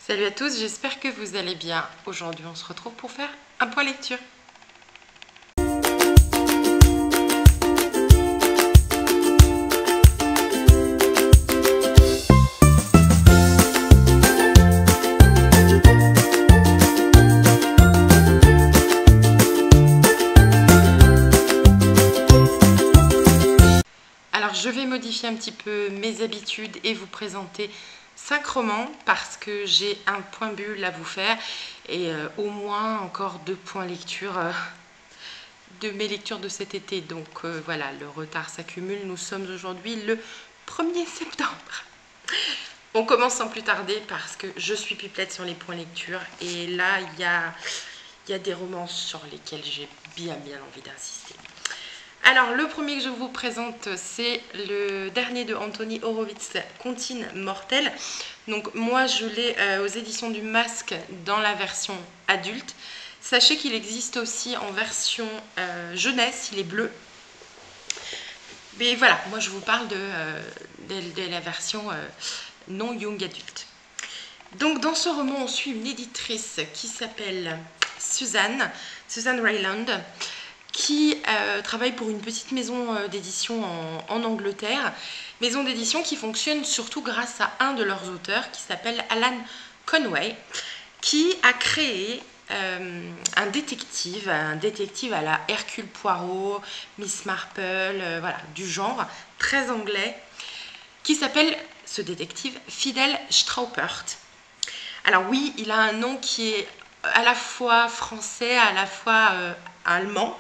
Salut à tous, j'espère que vous allez bien. Aujourd'hui, on se retrouve pour faire un point lecture. Alors, je vais modifier un petit peu mes habitudes et vous présenter 5 romans parce que j'ai un point bulle à vous faire et au moins encore 2 points lecture de mes lectures de cet été. Donc voilà, le retard s'accumule. Nous sommes aujourd'hui le 1er septembre. On commence sans plus tarder parce que je suis pipelette sur les points lecture et là il y a des romans sur lesquels j'ai bien envie d'insister. Alors, le premier que je vous présente, c'est le dernier de Anthony Horowitz, Comptine mortelle. Donc, moi, je l'ai aux éditions du Masque dans la version adulte. Sachez qu'il existe aussi en version jeunesse, il est bleu. Mais voilà, moi, je vous parle de la version non young adulte. Donc, dans ce roman, on suit une éditrice qui s'appelle Susan Rayland, qui travaille pour une petite maison d'édition en Angleterre. Maison d'édition qui fonctionne surtout grâce à un de leurs auteurs qui s'appelle Alan Conway, qui a créé un détective à la Hercule Poirot, Miss Marple, voilà, du genre, très anglais, qui s'appelle, ce détective, Fidel Straupert. Alors oui, il a un nom qui est à la fois français, à la fois allemand.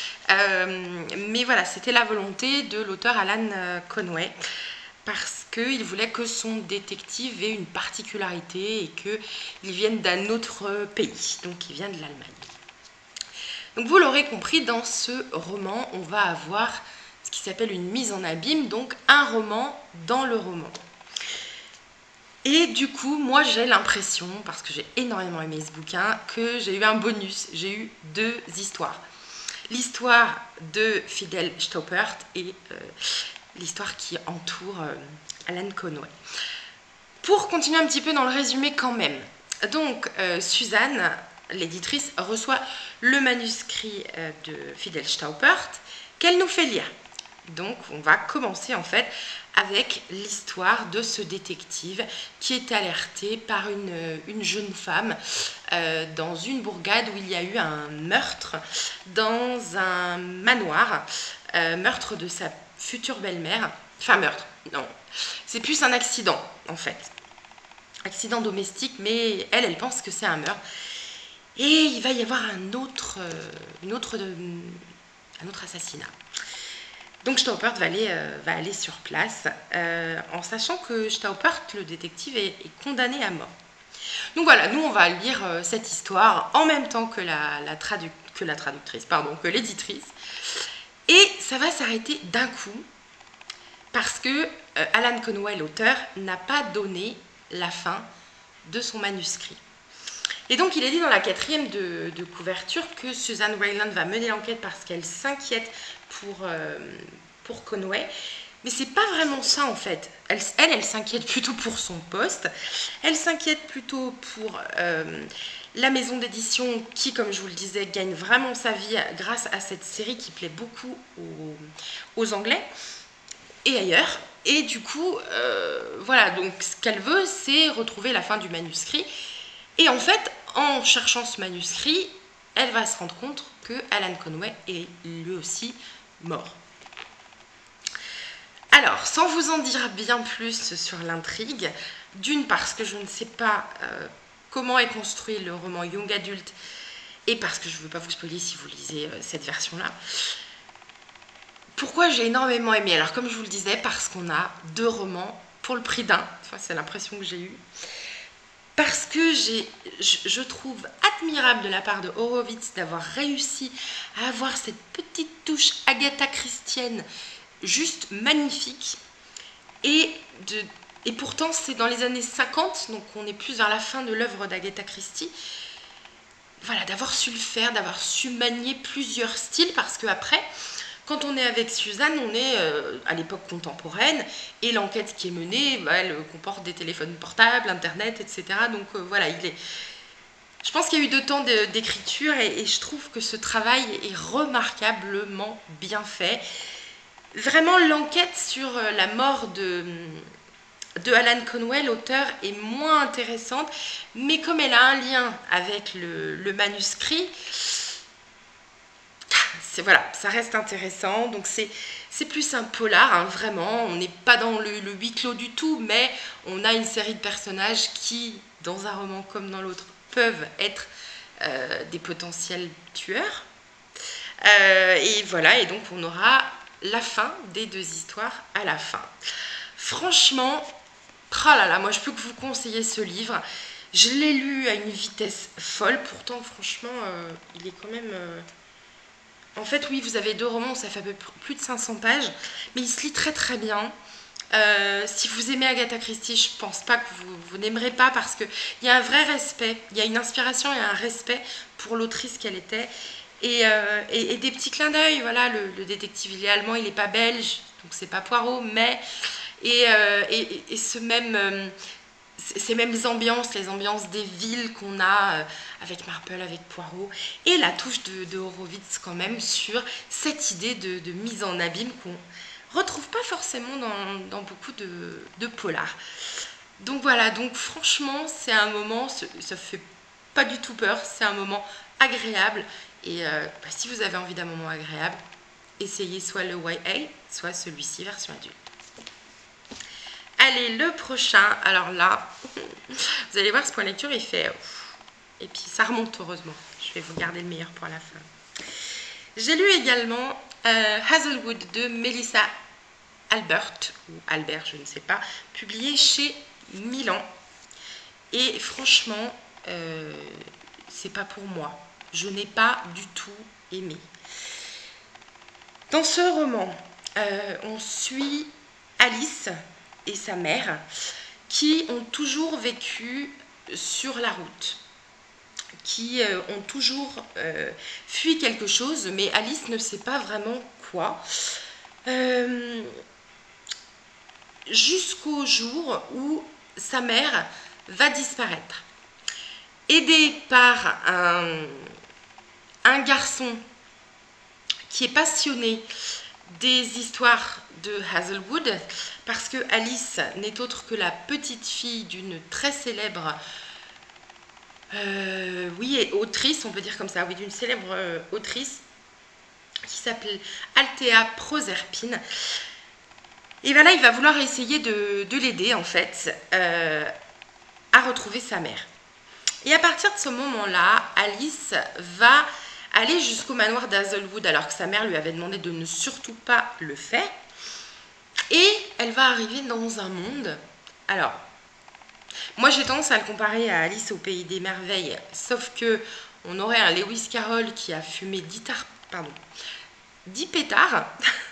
Mais voilà, c'était la volonté de l'auteur Alan Conway parce qu'il voulait que son détective ait une particularité et qu'il vienne d'un autre pays, donc il vient de l'Allemagne. Donc vous l'aurez compris, dans ce roman, on va avoir ce qui s'appelle une mise en abîme, donc un roman dans le roman. Et du coup, moi j'ai l'impression, parce que j'ai énormément aimé ce bouquin, que j'ai eu un bonus, j'ai eu 2 histoires. L'histoire de Fidel Straupert et l'histoire qui entoure Alan Conway. Pour continuer un petit peu dans le résumé quand même. Donc, Suzanne, l'éditrice, reçoit le manuscrit de Fidel Straupert qu'elle nous fait lire. Donc, on va commencer en fait avec l'histoire de ce détective qui est alerté par une jeune femme dans une bourgade où il y a eu un meurtre dans un manoir, meurtre de sa future belle-mère, enfin meurtre, non, c'est plus un accident en fait, accident domestique, mais elle pense que c'est un meurtre et il va y avoir un autre assassinat. Donc Straupert va aller sur place en sachant que Straupert, le détective, est condamné à mort. Donc voilà, nous on va lire cette histoire en même temps que que l'éditrice. Et ça va s'arrêter d'un coup parce que Alan Conway, l'auteur, n'a pas donné la fin de son manuscrit. Et donc il est dit dans la 4e de couverture que Susan Rayland va mener l'enquête parce qu'elle s'inquiète pour Conway, mais c'est pas vraiment ça en fait. Elle s'inquiète plutôt pour son poste, elle s'inquiète plutôt pour la maison d'édition qui, comme je vous le disais, gagne vraiment sa vie grâce à cette série qui plaît beaucoup aux Anglais et ailleurs. Et du coup, voilà, donc ce qu'elle veut, c'est retrouver la fin du manuscrit. Et en fait, en cherchant ce manuscrit, elle va se rendre compte que Alan Conway est lui aussi mort. Alors, sans vous en dire bien plus sur l'intrigue, d'une parce que je ne sais pas comment est construit le roman Young Adult et parce que je ne veux pas vous spoiler si vous lisez cette version-là. Pourquoi j'ai énormément aimé? Alors, comme je vous le disais, parce qu'on a 2 romans pour le prix d'un. Enfin, c'est l'impression que j'ai eue. Parce que je trouve admirable de la part de Horowitz d'avoir réussi à avoir cette petite touche Agatha Christienne juste magnifique. Et pourtant, c'est dans les années 50, donc on est plus vers la fin de l'œuvre d'Agatha Christie. Voilà, d'avoir su le faire, d'avoir su manier plusieurs styles, parce qu'après, Quand on est avec Suzanne, on est à l'époque contemporaine et l'enquête qui est menée, bah, elle comporte des téléphones portables, internet, etc. Donc voilà, je pense qu'il y a eu 2 temps d'écriture et je trouve que ce travail est remarquablement bien fait. Vraiment, l'enquête sur la mort de Alan Conway, l'auteur, est moins intéressante, mais comme elle a un lien avec le manuscrit, voilà, ça reste intéressant. Donc c'est plus un polar, hein, vraiment. On n'est pas dans le huis clos du tout, mais on a une série de personnages qui, dans un roman comme dans l'autre, peuvent être des potentiels tueurs. Et voilà, et donc on aura la fin des 2 histoires à la fin. Franchement, oh là là, moi je peux que vous conseiller ce livre. Je l'ai lu à une vitesse folle, pourtant franchement, il est quand même... En fait, oui, vous avez 2 romans, ça fait à peu près plus de 500 pages, mais il se lit très très bien. Si vous aimez Agatha Christie, je pense pas que vous n'aimerez pas parce qu'il y a un vrai respect, il y a une inspiration et un respect pour l'autrice qu'elle était. Et des petits clins d'œil, voilà, le détective il est allemand, il n'est pas belge, donc c'est pas Poirot, mais... Et ces mêmes ambiances, les ambiances des villes qu'on a avec Marple, avec Poirot, et la touche de Horowitz quand même sur cette idée de mise en abîme qu'on retrouve pas forcément dans beaucoup de polars. Donc voilà, donc franchement c'est un moment, ça fait pas du tout peur, c'est un moment agréable et bah, si vous avez envie d'un moment agréable, essayez soit le YA, soit celui-ci version adulte. Allez, le prochain, alors là, vous allez voir ce point lecture, il fait... Et puis ça remonte heureusement, je vais vous garder le meilleur pour la fin. J'ai lu également Hazelwood de Melissa Albert, ou Albert, je ne sais pas, publié chez Milan. Et franchement, c'est pas pour moi. Je n'ai pas du tout aimé. Dans ce roman, on suit Alice et sa mère qui ont toujours vécu sur la route, qui ont toujours fui quelque chose, mais Alice ne sait pas vraiment quoi, jusqu'au jour où sa mère va disparaître. Aidée par un garçon qui est passionné des histoires de Hazelwood, parce que Alice n'est autre que la petite fille d'une très célèbre autrice, on peut dire comme ça, oui, d'une célèbre autrice qui s'appelle Althea Proserpine. Et voilà, il va vouloir essayer de l'aider en fait à retrouver sa mère. Et à partir de ce moment-là, Alice va aller jusqu'au manoir d'Hazelwood alors que sa mère lui avait demandé de ne surtout pas le faire. Et elle va arriver dans un monde... Alors, moi j'ai tendance à le comparer à Alice au Pays des Merveilles, sauf que on aurait un Lewis Carroll qui a fumé 10 pétards.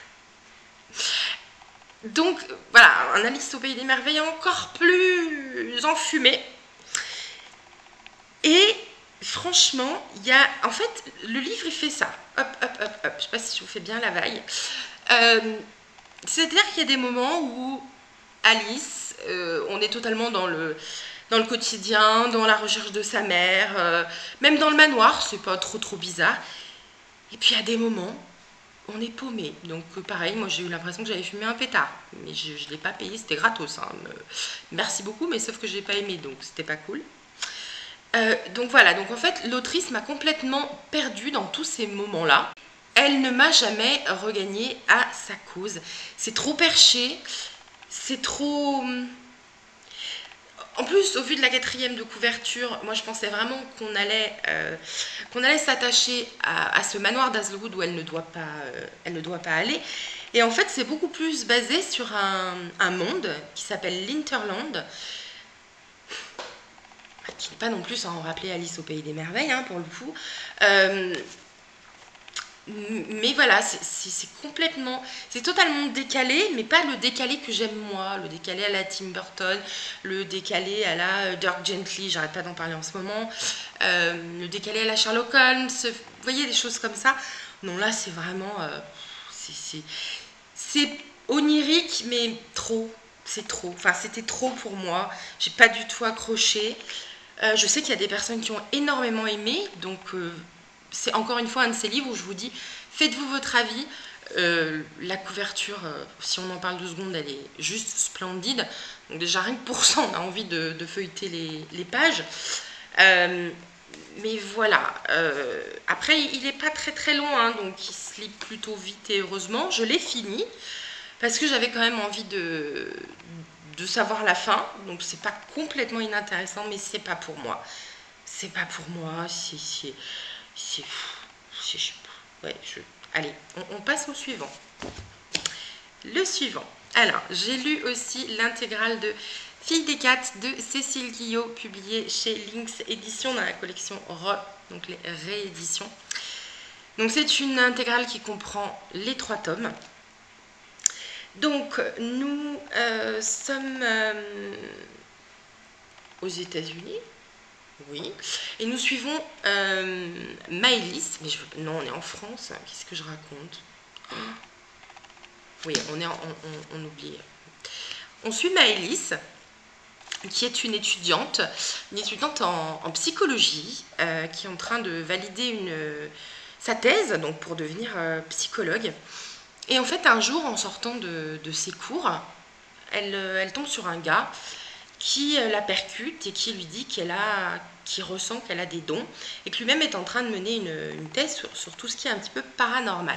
Donc voilà, un Alice au Pays des Merveilles encore plus enfumé. Et franchement, il y a... En fait, le livre, il fait ça. Hop, hop, hop, hop. Je sais pas si je vous fais bien la vague. C'est-à-dire qu'il y a des moments où Alice, on est totalement dans le quotidien, dans la recherche de sa mère, même dans le manoir, c'est pas trop bizarre. Et puis il y a des moments, on est paumé. Donc pareil, moi j'ai eu l'impression que j'avais fumé un pétard. Mais je ne l'ai pas payé, c'était gratos. Hein. Merci beaucoup, mais sauf que je n'ai pas aimé, donc c'était pas cool. Donc voilà, donc en fait l'autrice m'a complètement perdue dans tous ces moments-là. Elle ne m'a jamais regagnée à sa cause. C'est trop perché, c'est trop... En plus, au vu de la 4e de couverture, moi je pensais vraiment qu'on allait s'attacher à ce manoir d'Hazelwood où elle ne doit pas aller. Et en fait, c'est beaucoup plus basé sur un monde qui s'appelle l'Interland, qui n'est pas non plus sans rappeler Alice au Pays des Merveilles, hein, pour le coup. Mais voilà, c'est complètement... C'est totalement décalé, mais pas le décalé que j'aime moi. Le décalé à la Tim Burton, le décalé à la Dirk Gently, j'arrête pas d'en parler en ce moment. Le décalé à la Sherlock Holmes, vous voyez, des choses comme ça. Non, là, c'est vraiment... c'est onirique, mais trop. C'est trop. Enfin, c'était trop pour moi. J'ai pas du tout accroché. Je sais qu'il y a des personnes qui ont énormément aimé. Donc, c'est encore une fois un de ces livres où je vous dis, faites-vous votre avis. La couverture, si on en parle 2 secondes, elle est juste splendide. Donc déjà, rien que pour ça, on a envie de feuilleter les pages. Mais voilà. Après, il n'est pas très très long, hein, donc il se lit plutôt vite et heureusement. Je l'ai fini parce que j'avais quand même envie de savoir la fin. Donc c'est pas complètement inintéressant, mais c'est pas pour moi. C'est pas pour moi. Ouais, allez, on passe au suivant. Le suivant. Alors, j'ai lu aussi l'intégrale de Fille des Cats de Cécile Guillot, publiée chez Lynx Éditions dans la collection donc les rééditions. Donc c'est une intégrale qui comprend les 3 tomes. Donc nous sommes aux États-Unis, oui, et nous suivons Maëlys, mais non, on est en France, qu'est-ce que je raconte? Oui, on oublie. On suit Maëlys, qui est une étudiante en psychologie, qui est en train de valider sa thèse, donc pour devenir psychologue. Et en fait, un jour, en sortant de ses cours, elle tombe sur un gars qui la percute et qui lui dit qu'il ressent qu'elle a des dons et que lui-même est en train de mener une thèse sur tout ce qui est un petit peu paranormal.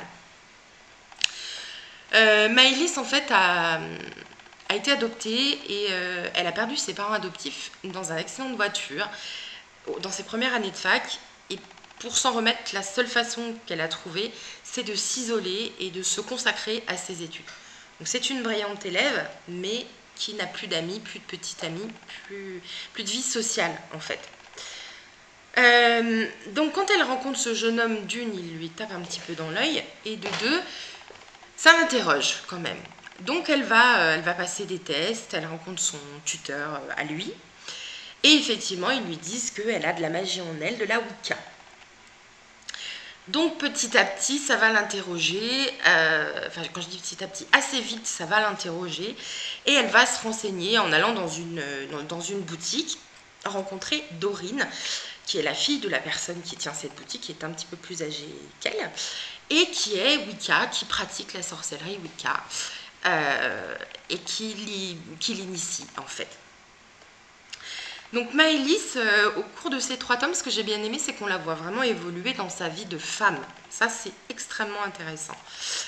Maëlys, en fait, a été adoptée et elle a perdu ses parents adoptifs dans un accident de voiture dans ses premières années de fac. Et pour s'en remettre, la seule façon qu'elle a trouvée, c'est de s'isoler et de se consacrer à ses études. Donc c'est une brillante élève, mais qui n'a plus d'amis, plus de petite amie, plus de vie sociale en fait. Donc quand elle rencontre ce jeune homme, d'une, il lui tape un petit peu dans l'œil, et de deux, ça m'interroge quand même. Donc elle va passer des tests, elle rencontre son tuteur à lui, et effectivement ils lui disent qu'elle a de la magie en elle, de la Wicca. Donc petit à petit ça va l'interroger, enfin quand je dis petit à petit, assez vite ça va l'interroger, et elle va se renseigner en allant dans une boutique, rencontrer Dorine, qui est la fille de la personne qui tient cette boutique, qui est un petit peu plus âgée qu'elle, et qui est Wicca, qui pratique la sorcellerie Wicca, et qui l'initie en fait. Donc Maëlys, au cours de ces 3 tomes, ce que j'ai bien aimé, c'est qu'on la voit vraiment évoluer dans sa vie de femme. Ça, c'est extrêmement intéressant.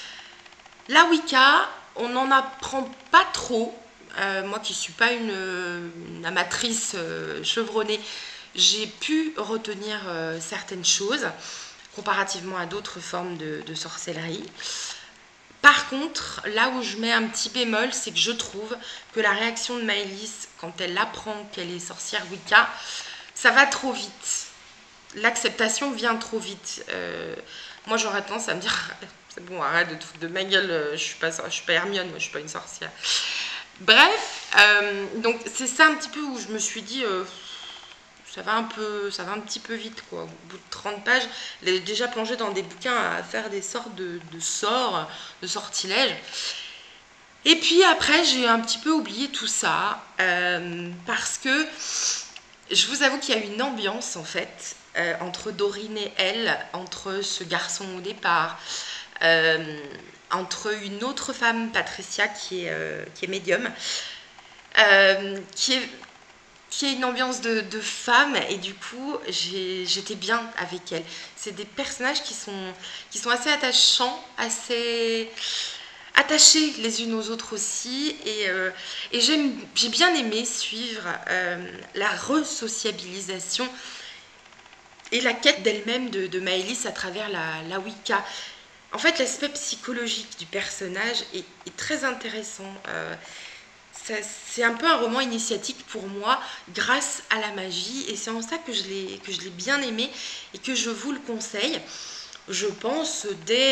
La Wicca, on n'en apprend pas trop. Moi qui ne suis pas une amatrice chevronnée, j'ai pu retenir certaines choses comparativement à d'autres formes de sorcellerie. Par contre, là où je mets un petit bémol, c'est que je trouve que la réaction de Maëlys, quand elle apprend qu'elle est sorcière Wicca, ça va trop vite. L'acceptation vient trop vite. Moi, j'aurais tendance à me dire, c'est bon, arrête de te foutre de ma gueule, je suis pas Hermione, moi, je suis pas une sorcière. Bref, donc c'est ça un petit peu où je me suis dit, ça va un petit peu vite, quoi. Au bout de 30 pages, elle est déjà plongée dans des bouquins à faire des sortes de sorts, de sortilèges. Et puis après, j'ai un petit peu oublié tout ça, parce que je vous avoue qu'il y a une ambiance, en fait, entre Dorine et elle, entre ce garçon au départ, entre une autre femme, Patricia, qui est médium, qui est une ambiance de femme, et du coup j'étais bien avec elle. C'est des personnages qui sont assez attachants, assez attachés les unes aux autres aussi, et j'ai bien aimé suivre la re-sociabilisation et la quête d'elle-même de Maëlys à travers la Wicca. En fait, l'aspect psychologique du personnage est très intéressant. C'est un peu un roman initiatique pour moi, grâce à la magie, et c'est en ça que je l'ai bien aimé et que je vous le conseille. Je pense dès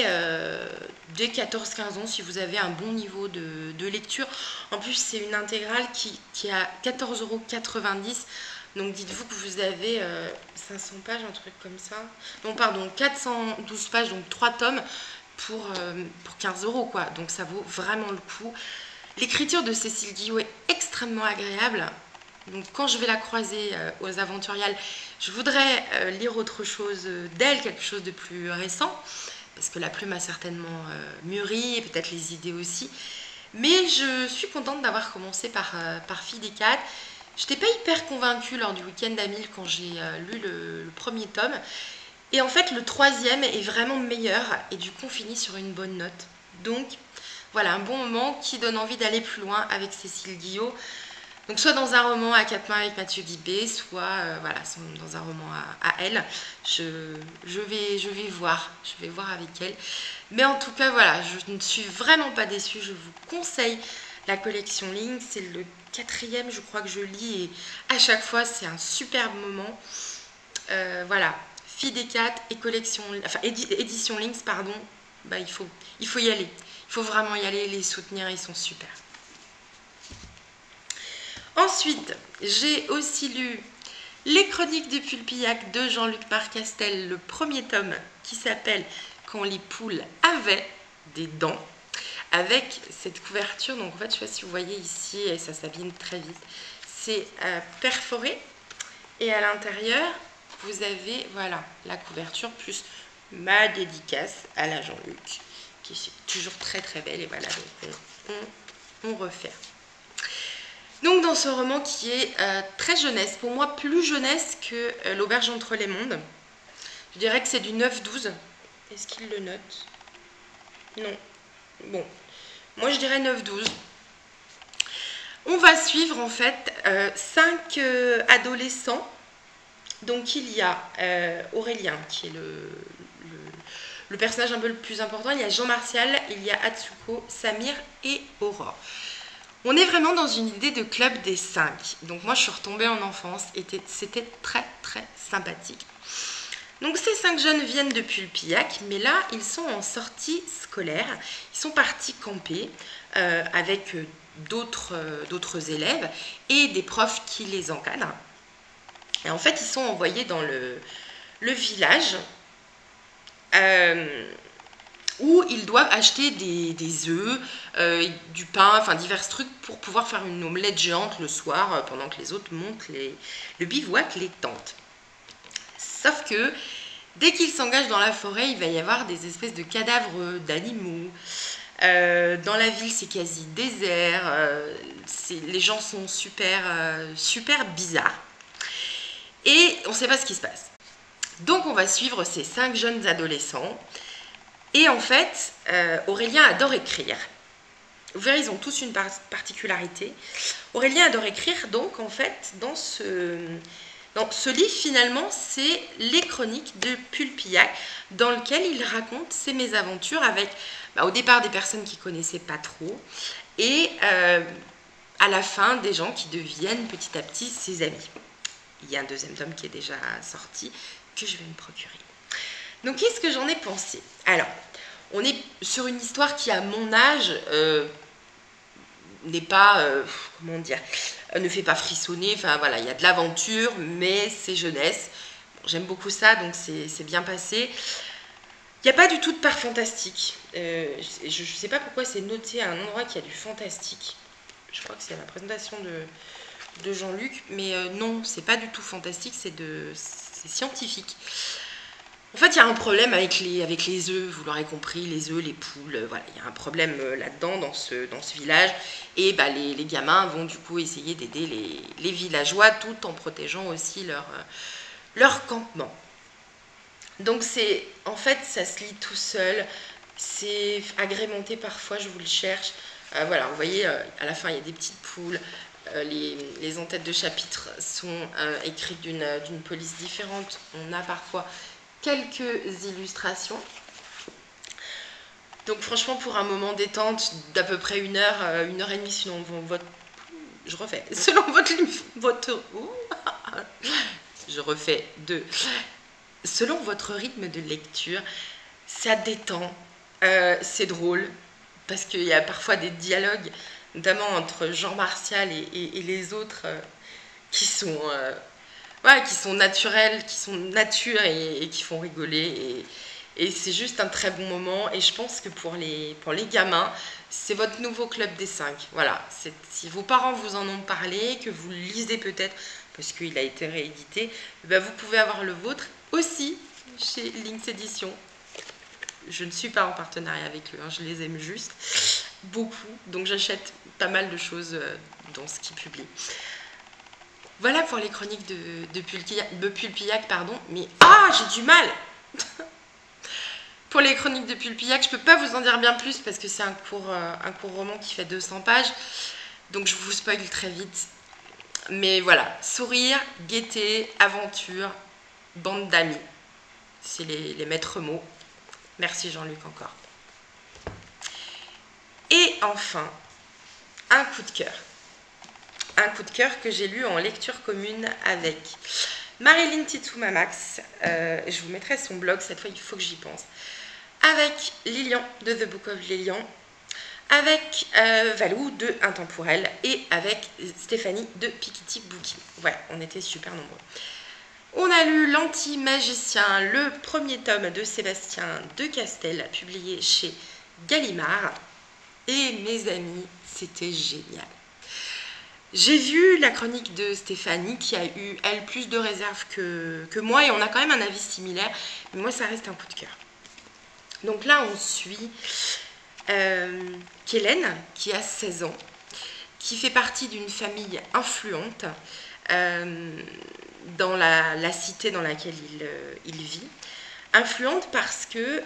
14-15 ans, si vous avez un bon niveau de lecture. En plus, c'est une intégrale qui est à 14,90 €. Donc dites-vous que vous avez 500 pages, un truc comme ça. Non, pardon, 412 pages, donc 3 tomes. pour 15 € quoi, donc ça vaut vraiment le coup. L'écriture de Cécile Guillot est extrêmement agréable, donc quand je vais la croiser aux Aventuriales, je voudrais lire autre chose d'elle, quelque chose de plus récent, parce que la plume a certainement mûri, et peut-être les idées aussi. Mais je suis contente d'avoir commencé par Fille des Quatre. Je n'étais pas hyper convaincue lors du week-end d'Amil quand j'ai lu le premier tome. Et en fait, le troisième est vraiment meilleur et du coup, on finit sur une bonne note. Donc, voilà, un bon moment qui donne envie d'aller plus loin avec Cécile Guillot. Donc, soit dans un roman à quatre mains avec Mathieu Guibé, soit voilà, dans un roman à elle. Je vais voir avec elle. Mais en tout cas, voilà, je ne suis vraiment pas déçue. Je vous conseille la collection Link. C'est le 4e, je crois que je lis. Et à chaque fois, c'est un superbe moment. Voilà. Fille des Quatre et collection, enfin édition Lynx, pardon, bah, il faut y aller. Il faut vraiment y aller, les soutenir, ils sont super. Ensuite, j'ai aussi lu Les Chroniques de Pulpillac de Jean-Luc Marcastel, le premier tome qui s'appelle Quand les poules avaient des dents, avec cette couverture. Donc en fait, je ne sais pas si vous voyez ici, et ça s'abîme très vite, c'est perforé, et à l'intérieur, vous avez voilà la couverture plus ma dédicace à la Jean-Luc qui est toujours très très belle. Et voilà, donc on refait. Donc dans ce roman qui est très jeunesse, pour moi plus jeunesse que L'Auberge entre les mondes, je dirais que c'est du 9-12. Est-ce qu'il le note? Non. Bon, moi je dirais 9-12. On va suivre en fait 5 adolescents. Donc il y a Aurélien qui est le personnage un peu le plus important, il y a Jean Martial, il y a Atsuko, Samir et Aurore. On est vraiment dans une idée de club des 5. Donc moi je suis retombée en enfance et c'était très très sympathique. Donc ces 5 jeunes viennent de Pulpillac, mais là ils sont en sortie scolaire. Ils sont partis camper avec d'autres élèves et des profs qui les encadrent. Et en fait, ils sont envoyés dans le village où ils doivent acheter des œufs, du pain, enfin divers trucs pour pouvoir faire une omelette géante le soir pendant que les autres montent le bivouac, les tentes. Sauf que dès qu'ils s'engagent dans la forêt, il va y avoir des espèces de cadavres d'animaux. Dans la ville, c'est quasi désert. Les gens sont super bizarres. Et on ne sait pas ce qui se passe. Donc on va suivre ces 5 jeunes adolescents. Et en fait, Aurélien adore écrire. Vous verrez, ils ont tous une particularité. Aurélien adore écrire, donc en fait, dans ce livre, finalement, c'est les chroniques de Pulpillac, dans lequel il raconte ses mésaventures avec, au départ, des personnes qu'il ne connaissait pas trop, et à la fin, des gens qui deviennent petit à petit ses amis. Il y a un 2e tome qui est déjà sorti, que je vais me procurer. Donc, qu'est-ce que j'en ai pensé? Alors, on est sur une histoire qui, à mon âge, n'est pas, comment dire, ne fait pas frissonner. Enfin, voilà, il y a de l'aventure, mais c'est jeunesse. Bon, j'aime beaucoup ça, donc c'est bien passé. Il n'y a pas du tout de part fantastique. Je ne sais pas pourquoi c'est noté à un endroit qu'il y a du fantastique. Je crois que c'est à la présentation de Jean-Luc, mais non, c'est pas du tout fantastique, c'est scientifique. En fait, il y a un problème avec les œufs, vous l'aurez compris, les œufs, les poules, voilà, il y a un problème là-dedans, dans ce village, et les gamins vont du coup essayer d'aider les villageois, tout en protégeant aussi leur campement. Donc en fait, ça se lit tout seul, c'est agrémenté parfois, je vous le cherche, voilà, vous voyez, à la fin, il y a des petites poules. Les en-têtes de chapitre sont écrites d'une police différente. On a parfois quelques illustrations. Donc franchement, pour un moment détente d'à peu près 1 heure, 1 heure et demie, selon votre... Je refais. Selon Selon votre rythme de lecture, ça détend, c'est drôle, parce qu'il y a parfois des dialogues, notamment entre Jean Martial et les autres, qui sont naturels, qui sont nature et qui font rigoler. Et c'est juste un très bon moment. Et je pense que pour les gamins, c'est votre nouveau club des 5. Voilà. Si vos parents vous en ont parlé, que vous le lisez peut-être, parce qu'il a été réédité, ben vous pouvez avoir le vôtre aussi chez Lynx Éditions. Je ne suis pas en partenariat avec eux, hein, je les aime juste beaucoup. Donc j'achète pas mal de choses dans ce qu'ils publient. Voilà pour les chroniques de Pulpillac, pardon. Mais j'ai du mal. Pour les chroniques de Pulpillac, je peux pas vous en dire bien plus parce que c'est un court roman qui fait 200 pages. Donc je vous spoil très vite. Mais voilà, sourire, gaieté, aventure, bande d'amis. C'est les maîtres mots. Merci Jean-Luc encore. Et enfin, un coup de cœur. Un coup de cœur que j'ai lu en lecture commune avec Marilyn Titoumamax. Je vous mettrai son blog, cette fois il faut que j'y pense. Avec Lilian de The Book of Lilian. Avec Valou de Intemporel. Et avec Stéphanie de Pikiti Bookie. Ouais, on était super nombreux. On a lu L'Anti-Magicien, le premier tome de Sébastien de Castel, publié chez Gallimard. Et mes amis, c'était génial. J'ai vu la chronique de Stéphanie qui a eu, elle, plus de réserve que moi et on a quand même un avis similaire. Mais moi, ça reste un coup de cœur. Donc là, on suit Kellen, qui a 16 ans, qui fait partie d'une famille influente dans la cité dans laquelle il vit. Influente parce que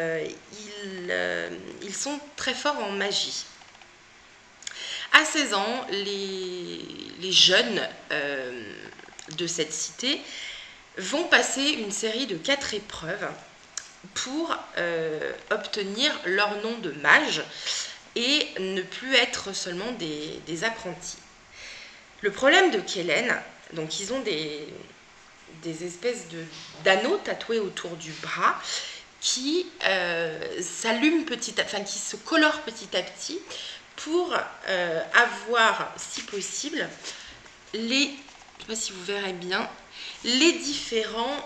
ils sont très forts en magie. À 16 ans, les jeunes de cette cité vont passer une série de 4 épreuves pour obtenir leur nom de mage et ne plus être seulement des apprentis. Le problème de Kellen, donc ils ont des espèces d'anneaux tatoués autour du bras qui s'allument qui se colorent petit à petit pour avoir, si possible, je ne sais pas si vous verrez bien, les différents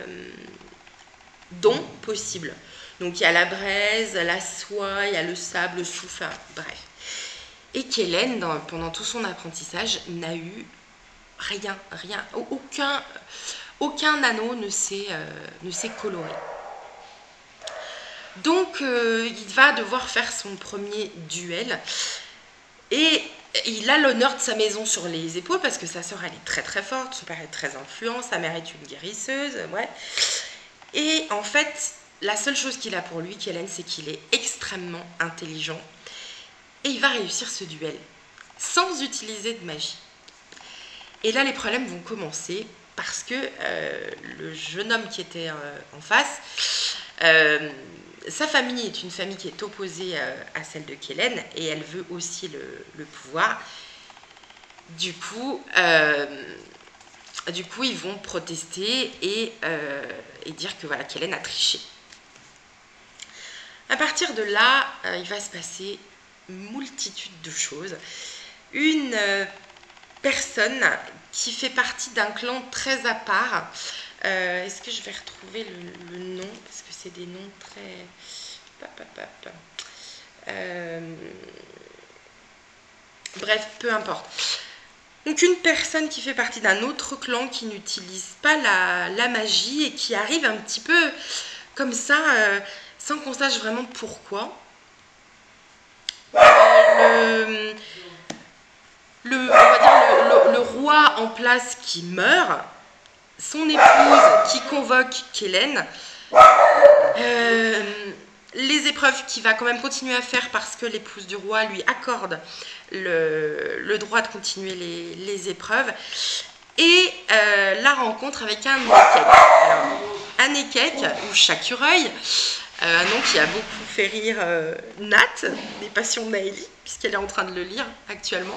dons possibles. Donc il y a la braise, la soie, il y a le sable, le souffle, bref. Et Kellen, pendant tout son apprentissage, n'a eu rien, aucun anneau ne s'est coloré. Donc il va devoir faire son premier duel et il a l'honneur de sa maison sur les épaules parce que sa sœur elle est très très forte, son père est très influent, sa mère est une guérisseuse, ouais. Et en fait, la seule chose qu'il a pour lui, Kellen, c'est qu'il est extrêmement intelligent et il va réussir ce duel sans utiliser de magie. Et là, les problèmes vont commencer parce que le jeune homme qui était en face, sa famille est une famille qui est opposée à celle de Kellen et elle veut aussi le pouvoir. Du coup, ils vont protester et dire que voilà, Kellen a triché. À partir de là, il va se passer une multitude de choses. Une personne qui fait partie d'un clan très à part. Est-ce que je vais retrouver le nom? Parce que c'est des noms très... Bref, peu importe. Donc une personne qui fait partie d'un autre clan qui n'utilise pas la magie et qui arrive un petit peu comme ça, sans qu'on sache vraiment pourquoi. On va dire le roi en place qui meurt, son épouse qui convoque Kellen, les épreuves qu'il va quand même continuer à faire parce que l'épouse du roi lui accorde le droit de continuer les épreuves, et la rencontre avec un Nekek. Alors, un Nekek, ou Chacureuil, un nom qui a beaucoup fait rire Nat, des Passions de Maëlie, puisqu'elle est en train de le lire actuellement.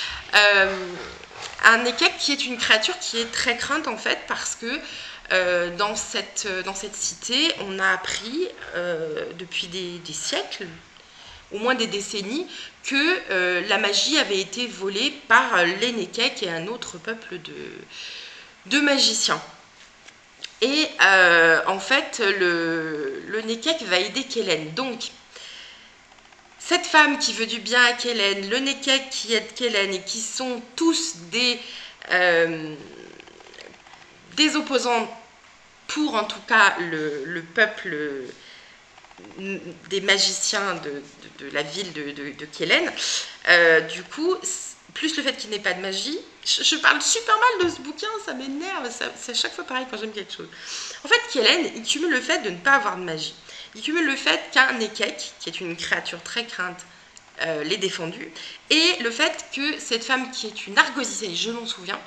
Un Nekek qui est une créature qui est très crainte en fait, parce que dans cette cité, on a appris depuis des siècles, au moins des décennies, que la magie avait été volée par les Nekek et un autre peuple de magiciens. Et en fait, le Nekek va aider Kellen. Donc, cette femme qui veut du bien à Kellen, le Nekek qui aide Kellen, et qui sont tous des opposants pour, en tout cas, le peuple des magiciens de la ville de Kellen. Du coup, plus le fait qu'il n'ait pas de magie, je parle super mal de ce bouquin, ça m'énerve, c'est à chaque fois pareil quand j'aime quelque chose. En fait, Kellen, il cumule le fait de ne pas avoir de magie. Il cumule le fait qu'un Nekek, qui est une créature très crainte, l'ait défendu, et le fait que cette femme qui est une Argosy, je m'en souviens,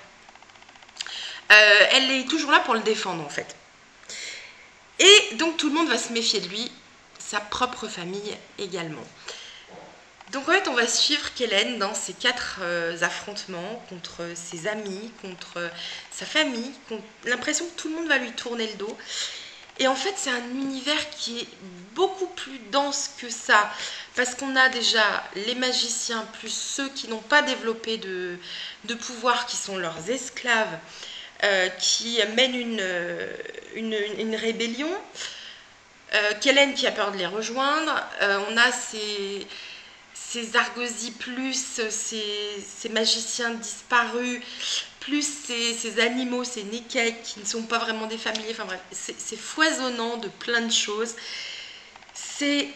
elle est toujours là pour le défendre en fait. Et donc tout le monde va se méfier de lui, sa propre famille également. Donc en fait on va suivre Kellen dans ses 4 affrontements contre ses amis, contre sa famille, l'impression que tout le monde va lui tourner le dos. Et en fait c'est un univers qui est beaucoup plus dense que ça, parce qu'on a déjà les magiciens plus ceux qui n'ont pas développé de pouvoir, qui sont leurs esclaves, qui mènent une rébellion. Kellen qui a peur de les rejoindre. On a ces Argosy plus ces magiciens disparus, plus ces animaux, ces Nekek qui ne sont pas vraiment des familiers. Enfin bref, c'est foisonnant de plein de choses. Il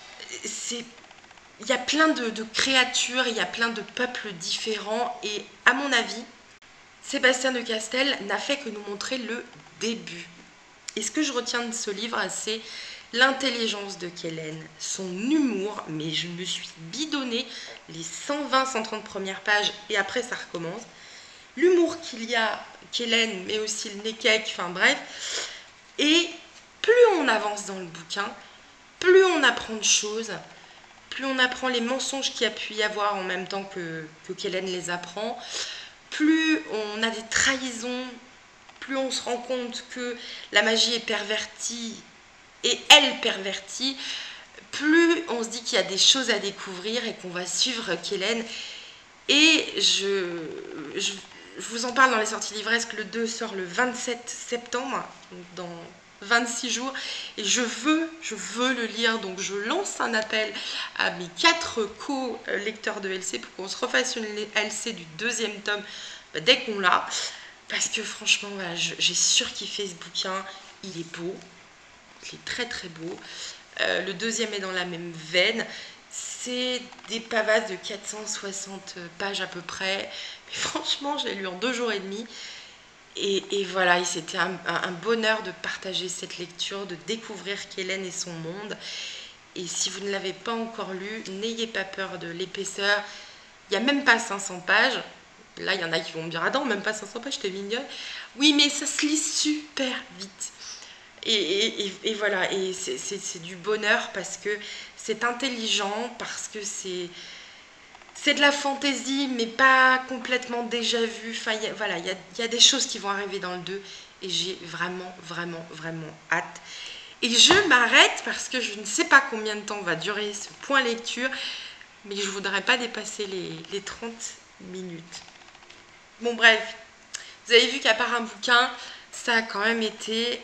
y a plein de créatures, il y a plein de peuples différents, et à mon avis, Sébastien de Castel n'a fait que nous montrer le début. Et ce que je retiens de ce livre, c'est l'intelligence de Kellen, son humour, mais je me suis bidonnée les 120-130 premières pages et après ça recommence. L'humour qu'il y a, Kellen, mais aussi le Nekek, enfin bref. Et plus on avance dans le bouquin, plus on apprend de choses, plus on apprend les mensonges qu'il y a pu y avoir en même temps que Kellen les apprend, plus on a des trahisons, plus on se rend compte que la magie est pervertie et elle pervertie, plus on se dit qu'il y a des choses à découvrir et qu'on va suivre Kellen. Et je vous en parle dans les sorties livresques. Le 2 sort le 27 septembre, donc dans 26 jours, et je veux le lire. Donc je lance un appel à mes 4 co-lecteurs de LC pour qu'on se refasse une LC du 2e tome dès qu'on l'a, parce que franchement voilà, j'ai surkiffé ce bouquin. Il est beau, il est très très beau. Le 2e est dans la même veine. C'est des pavasses de 460 pages à peu près, mais franchement j'ai lu en 2 jours et demi. Et voilà, c'était un bonheur de partager cette lecture, de découvrir Kellen et son monde. Et si vous ne l'avez pas encore lu, n'ayez pas peur de l'épaisseur. Il n'y a même pas 500 pages. Là, il y en a qui vont me dire « Ah non, même pas 500 pages, t'es mignonne. » Oui, mais ça se lit super vite. Et voilà, et c'est du bonheur parce que c'est intelligent, parce que c'est de la fantaisie, mais pas complètement déjà vu. Enfin, voilà, il y a des choses qui vont arriver dans le 2 et j'ai vraiment hâte. Et je m'arrête parce que je ne sais pas combien de temps va durer ce point lecture, mais je ne voudrais pas dépasser les 30 minutes. Bon bref, vous avez vu qu'à part un bouquin, ça a quand même été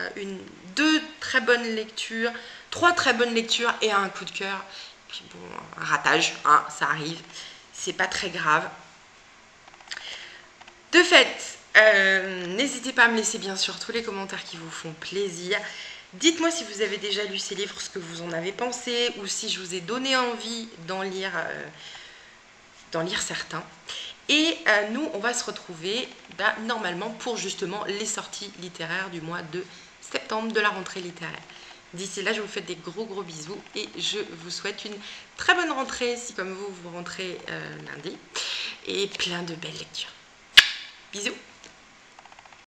2 très bonnes lectures, 3 très bonnes lectures et un coup de cœur. Puis bon, un ratage, hein, ça arrive, c'est pas très grave. De fait, n'hésitez pas à me laisser bien sûr tous les commentaires qui vous font plaisir. Dites-moi si vous avez déjà lu ces livres, ce que vous en avez pensé, ou si je vous ai donné envie d'en lire certains. Et nous, on va se retrouver normalement pour justement les sorties littéraires du mois de septembre, de la rentrée littéraire. D'ici là, je vous fais des gros bisous et je vous souhaite une très bonne rentrée si comme vous rentrez lundi, et plein de belles lectures. Bisous!